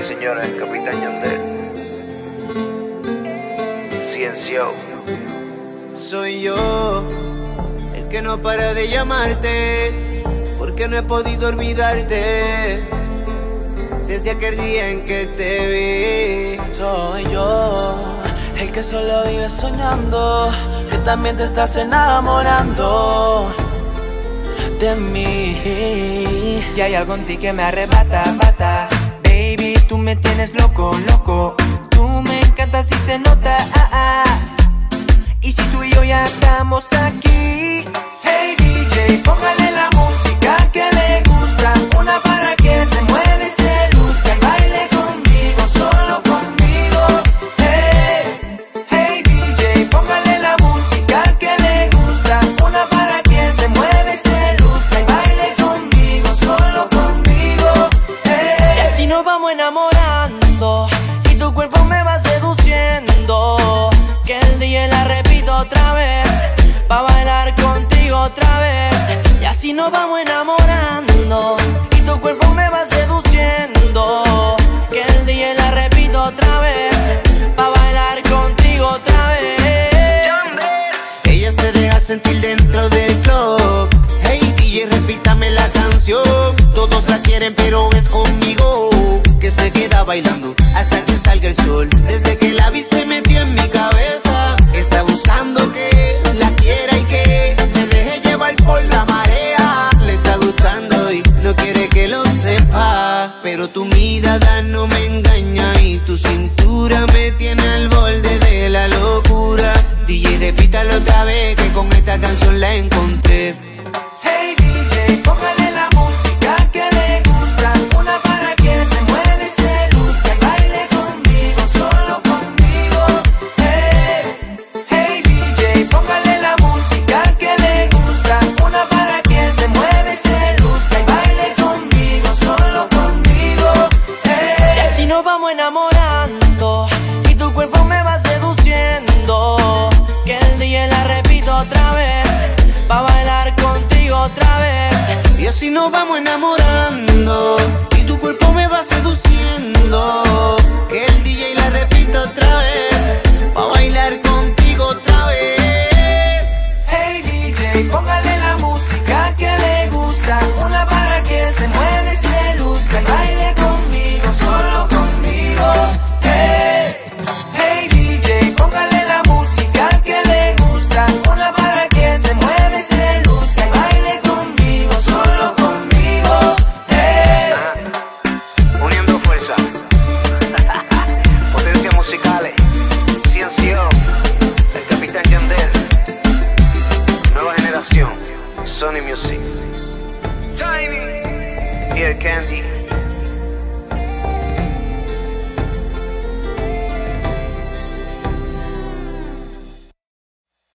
señores, Capitán Yandel. Ciencio. Soy yo, el que no para de llamarte, porque no he podido olvidarte desde aquel día en que te vi. Soy yo, el que solo vive soñando, que también te estás enamorando de mí. Y hay algo en ti que me arrebata, bata. Baby, tú me tienes loco, loco. Tú me encantas y se nota, Y si tú y yo ya estamos aquí, hey DJ, póngale la música que le gusta. Una para que se mueve y se luzca y baile conmigo, solo conmigo. Hey DJ, póngale la música que le gusta. Una para que se mueve y se luzca y baile conmigo, solo conmigo. Y así nos vamos enamorando y tu cuerpo me va seduciendo. Que el día la repito otra vez, pa' bailar contigo otra vez. Y así nos vamos enamorando y tu cuerpo me va seduciendo. Que el día la repito otra vez, pa' bailar contigo otra vez. Ella se deja sentir dentro del club. Hey DJ, repítame la canción. Todos la quieren pero es conmigo que se queda bailando hasta que salga el sol. Desde que la vi se metió en mi cabeza. Está buscando que la quiera y que me deje llevar por la marea. Le está gustando y no quiere que lo sepa, pero tu mirada no me engaña y tu cintura me tiene al borde de la locura. DJ, repítalo otra vez que con esta canción la encontré. Hey DJ, póngale la música que le gusta. Una para que se mueve y se luzca y baile conmigo, solo conmigo. Hey DJ, póngale la música que le gusta. Una para que se mueve y se luzca y baile conmigo, solo conmigo. Y así nos vamos enamorando y tu cuerpo me va seduciendo. Que el día la repito otra vez, pa' bailar contigo otra vez. Y así nos vamos enamorando.